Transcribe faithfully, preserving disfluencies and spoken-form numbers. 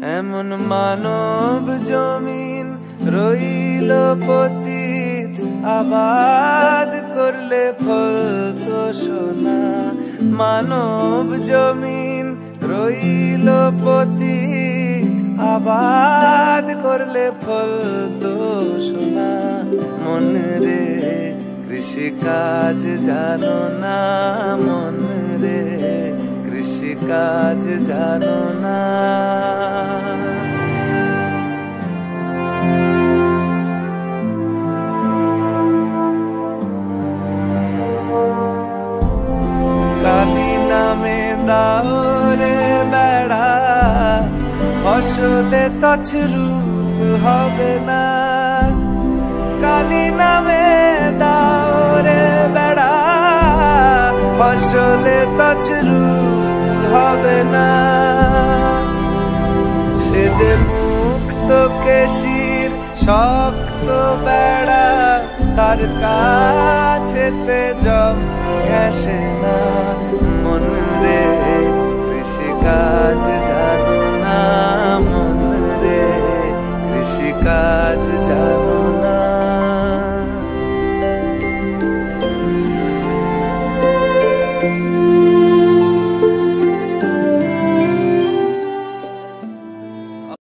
এমন মানব জমিন রইল পতিত, আবাদ করলে ফলতো সোনা। মানব জমিন রইল পতিত, আবাদ করলে ফলতো সোনা। মন রে কৃষি কাজ জানো না, মন রে কৃষি কাজ জানো না। কালি নামে দাও রে বেড়া, ফসলে তছরু হবে না। কালি নামে দাও রে বেড়া, ফসলে তছরু হবে না। সে যে মুক্ত কেশির শক্ত বেড়া, তার কাছেতে জম ঘেঁষে না। মন রে কৃষি কাজ জানো